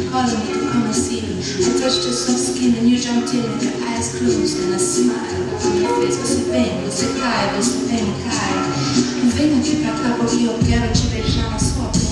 calling me to come and see you. I touched your soft skin and you jumped in with your eyes closed and a smile on your face. Você vem, você cai, você vem e cai. Vem aqui pra cá porque eu quero te beijar na sua boca.